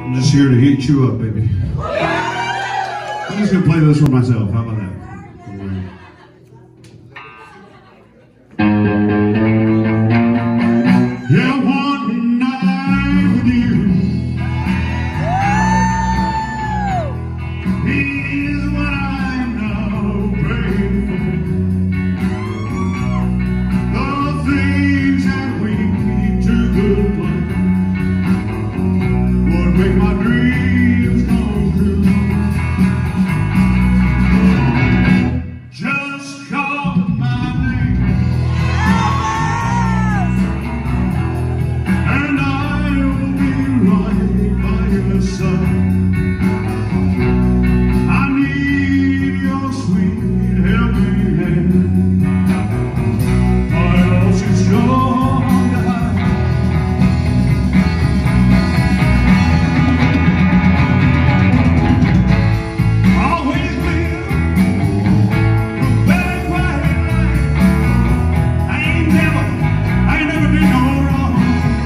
I'm just here to heat you up, baby. I'm just gonna play this for myself. How about that? Yeah, one night with you is what I'm now praying for. The things that we took good plan would make my dreams come true. Just call my name and I'll be right by your side. I need your sweet helping hand. My ocean's strong to hide. Always live the better quiet life. I ain't never did no wrong.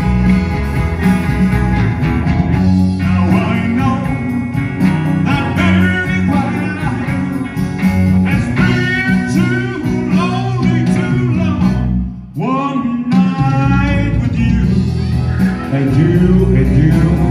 Now I know that very quiet life has been too lonely, too long. One night with you and you and you.